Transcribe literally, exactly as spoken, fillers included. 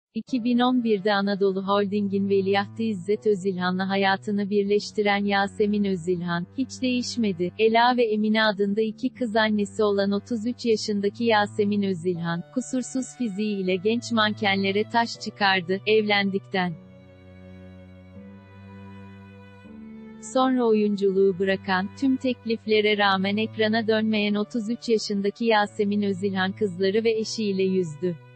iki bin on birde Anadolu Holding'in veliahtı İzzet Özilhan'la hayatını birleştiren Yasemin Özilhan, hiç değişmedi. Ela ve Emine adında iki kız annesi olan otuz üç yaşındaki Yasemin Özilhan, kusursuz fiziği ile genç mankenlere taş çıkardı, evlendikten sonra oyunculuğu bırakan, tüm tekliflere rağmen ekrana dönmeyen otuz üç yaşındaki Yasemin Özilhan kızları ve eşiyle yüzdü.